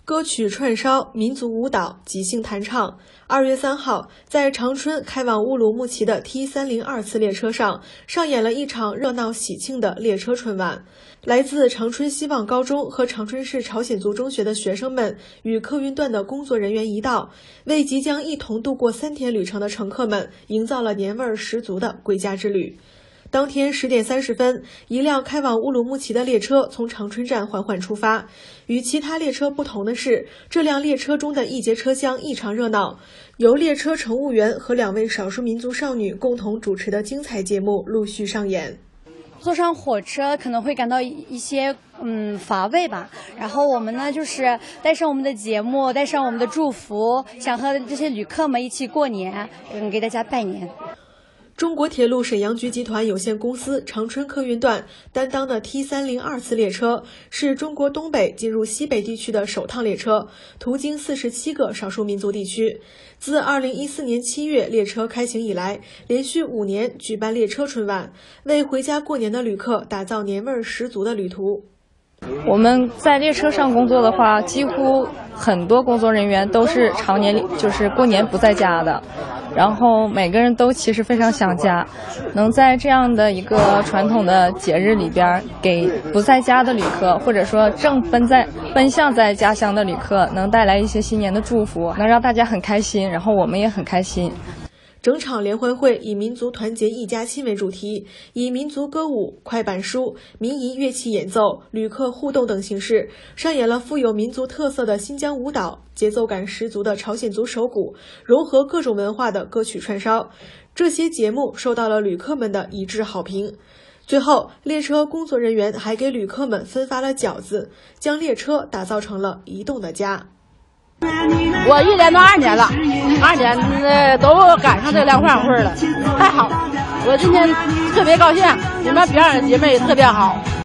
歌曲串烧、民族舞蹈、即兴弹唱。2月3号，在长春开往乌鲁木齐的 T302次列车上，上演了一场热闹喜庆的列车春晚。来自长春希望高中和长春市朝鲜族中学的学生们与客运段的工作人员一道，为即将一同度过3天旅程的乘客们营造了年味十足的归家之旅。当天10点30分，一辆开往乌鲁木齐的列车从长春站缓缓出发。与其他列车不同的是，这辆列车中的一节车厢异常热闹，由列车乘务员和2位少数民族少女共同主持的精彩节目陆续上演。 坐上火车可能会感到一些乏味吧，然后我们呢就是带上我们的节目，带上我们的祝福，想和这些旅客们一起过年，给大家拜年。 中国铁路沈阳局集团有限公司长春客运段担当的 T302次列车是中国东北进入西北地区的首趟列车，途经47个少数民族地区。自2014年7月列车开行以来，连续5年举办列车春晚，为回家过年的旅客打造年味十足的旅途。 我们在列车上工作的话，几乎很多工作人员都是常年就是过年不在家的，然后每个人都其实非常想家，能在这样的一个传统的节日里边，给不在家的旅客，或者说正奔向在家乡的旅客，能带来一些新年的祝福，能让大家很开心，然后我们也很开心。 整场联欢会以民族团结一家亲为主题，以民族歌舞、快板书、民仪乐器演奏、旅客互动等形式，上演了富有民族特色的新疆舞蹈、节奏感十足的朝鲜族手鼓，融合各种文化的歌曲串烧。这些节目受到了旅客们的一致好评。最后，列车工作人员还给旅客们分发了饺子，将列车打造成了移动的家。 我1连到2年了，2年都赶上这联欢会了，太好了！我今天特别高兴，你们表演的节目也特别好。